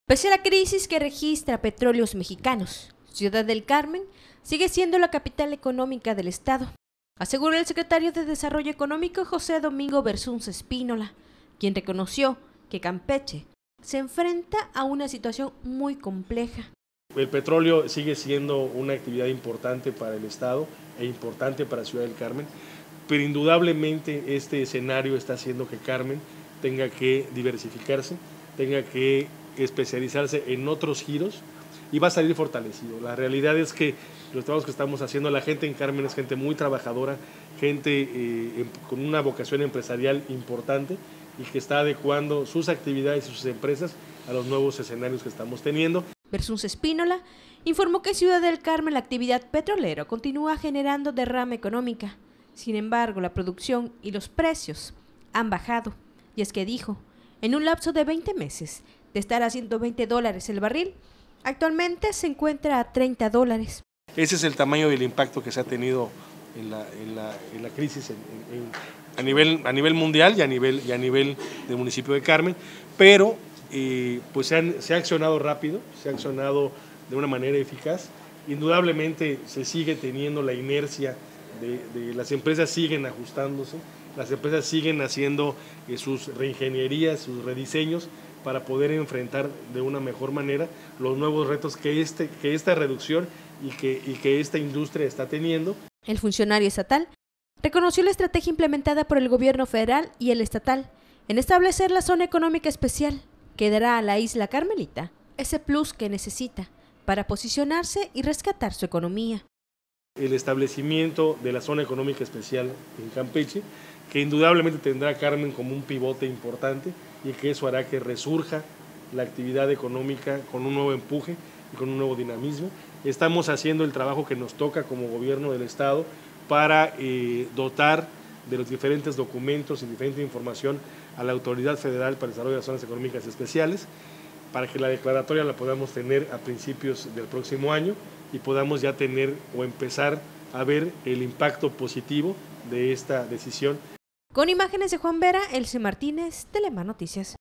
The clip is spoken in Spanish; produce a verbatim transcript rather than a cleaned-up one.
Pese a la crisis que registra Petróleos Mexicanos, Ciudad del Carmen sigue siendo la capital económica del estado, aseguró el secretario de Desarrollo Económico José Domingo Bersunza Espínola, quien reconoció que Campeche se enfrenta a una situación muy compleja. El petróleo sigue siendo una actividad importante para el estado e importante para Ciudad del Carmen, pero indudablemente este escenario está haciendo que Carmen tenga que diversificarse, tenga que especializarse en otros giros y va a salir fortalecido. La realidad es que los trabajos que estamos haciendo, la gente en Carmen es gente muy trabajadora, gente eh, con una vocación empresarial importante y que está adecuando sus actividades y sus empresas a los nuevos escenarios que estamos teniendo. Bersunza Espínola informó que Ciudad del Carmen la actividad petrolera continúa generando derrama económica. Sin embargo, la producción y los precios han bajado. Y es que dijo, en un lapso de veinte meses, de estar a ciento veinte dólares el barril, actualmente se encuentra a treinta dólares. Ese es el tamaño del impacto que se ha tenido en la, en la, en la crisis en, en, a, nivel, a nivel mundial y a nivel, y a nivel del municipio de Carmen, pero eh, pues se, han, se ha accionado rápido, se ha accionado de una manera eficaz. Indudablemente se sigue teniendo la inercia de, de las empresas siguen ajustándose, las empresas siguen haciendo eh, sus reingenierías, sus rediseños para poder enfrentar de una mejor manera los nuevos retos que, este, que esta reducción y que, y que esta industria está teniendo. El funcionario estatal reconoció la estrategia implementada por el gobierno federal y el estatal en establecer la zona económica especial que dará a la isla Carmelita ese plus que necesita para posicionarse y rescatar su economía. El establecimiento de la zona económica especial en Campeche, que indudablemente tendrá a Carmen como un pivote importante y que eso hará que resurja la actividad económica con un nuevo empuje y con un nuevo dinamismo. Estamos haciendo el trabajo que nos toca como gobierno del estado para eh, dotar de los diferentes documentos y diferente información a la Autoridad Federal para el Desarrollo de las Zonas Económicas Especiales, para que la declaratoria la podamos tener a principios del próximo año y podamos ya tener o empezar a ver el impacto positivo de esta decisión. Con imágenes de Juan Vera, Elce Martínez, Telemar Noticias.